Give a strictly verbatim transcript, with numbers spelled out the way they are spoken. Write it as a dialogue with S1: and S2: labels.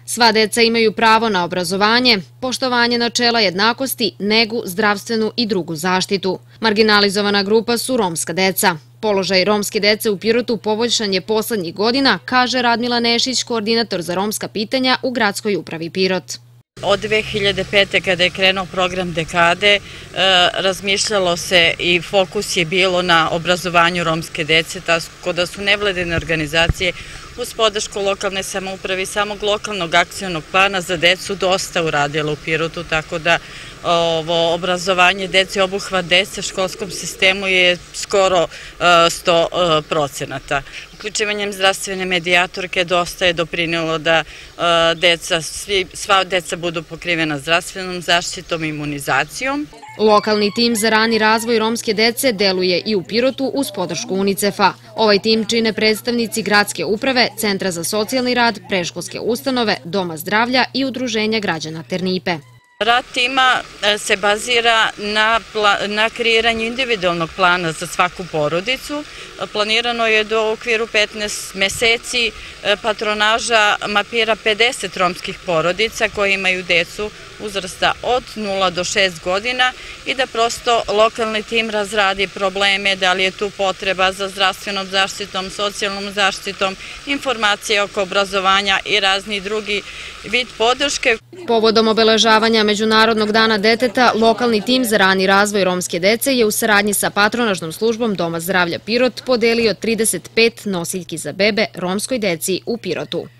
S1: Sva deca imaju pravo na obrazovanje, poštovanje načela jednakosti, negu, zdravstvenu i drugu zaštitu. Marginalizovana grupa su romska deca. Položaj romske dece u Pirotu poboljšan je poslednjih godina, kaže Radmila Nešić, koordinator za romska pitanja u Gradskoj upravi Pirot.
S2: Od dve hiljade pete. kada je krenuo program dekade, razmišljalo se i fokus je bilo na obrazovanju romske dece, tako da su nevladine organizacije uz podršku lokalne samouprave i samog lokalnog akcionog plana za decu dosta uradilo u Pirotu, tako da ovo obrazovanje dece, obuhvat dece u školskom sistemu je skoro sto procenata. Uključivanjem zdravstvene medijatorke dosta je doprinelo da deca, sva deca budu pokrivena zdravstvenom zaštitom i imunizacijom.
S1: Lokalni tim za rani razvoj romske dece deluje i u Pirotu uz podršku UNICEF-a. Ovaj tim čine predstavnici Gradske uprave, Centra za socijalni rad, predškolske ustanove, Doma zdravlja i Udruženja građana Ternipe.
S2: Rad tima se bazira na kreiranju individualnog plana za svaku porodicu. Planirano je da u okviru petnaest meseci patronaža mapira pedeset romskih porodica koje imaju decu uzrasta od nula do šest godina i da prosto lokalni tim razradi probleme, da li je tu potreba za zdravstvenom zaštitom, socijalnom zaštitom, informacije oko obrazovanja i razni drugi vid podrške.
S1: Povodom obeležavanja Međunarodnog dana deteta, lokalni tim za rani razvoj romske dece je u saradnji sa patronažnom službom Doma zdravlja Pirot podelio trideset pet nosiljki za bebe romskoj deci u Pirotu.